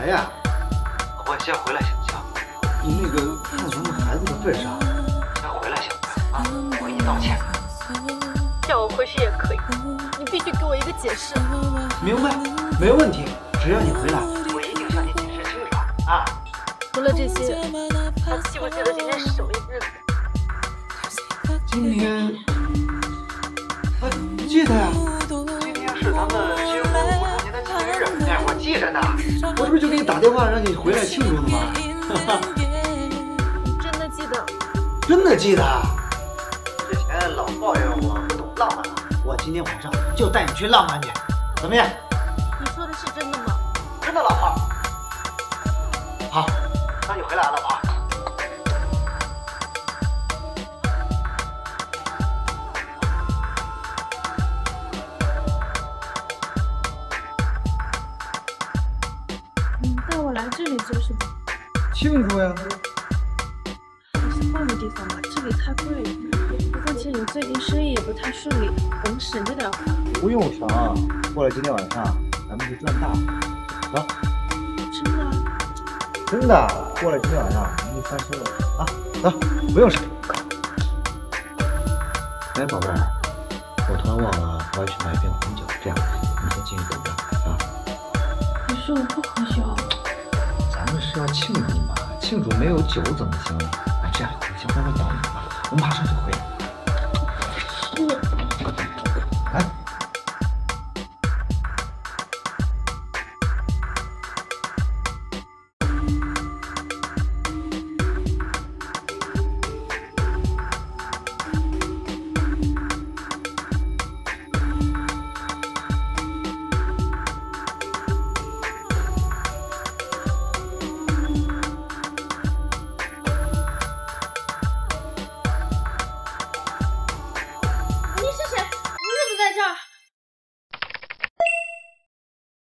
来呀？ 我先回来行不行？ 你那个看咱们孩子的份上， 先回来行不行啊？我给你道歉。 叫我回去也可以，你必须给我一个解释。 明白？没问题，只要你回来， 我一定向你解释清楚啊！ 除了这些，还记不记得今天是什么日子？ 今天，记得呀。 今天是咱们结婚5周年的纪念日，哎，我记着呢。 我这不是就给你打电话让你回来庆祝的吗？ 你真的记得？ 真的记得。 之前老抱怨我不懂浪漫嘛， 我今天晚上就带你去浪漫去，怎么样？ 你说的是真的吗？ 真的，老婆。 好， 那你回来啊，老婆。 你带我来这里做什么？ 庆祝呀！ 还是换个地方吧，这里太贵了。况且你最近生意也不太顺利，我们省着点花。 不用省，过了今天晚上咱们就赚大了。走。 真的啊？ 真的，过了今天晚上咱们就翻身了啊！走，不用省。哎，宝贝儿，我突然忘了我要去买一瓶红酒，这样你先进去等着啊。 可是我不喝酒。 咱们是要庆祝嘛，庆祝没有酒怎么行？啊，这样，你先乖乖等我吧，我马上就回来。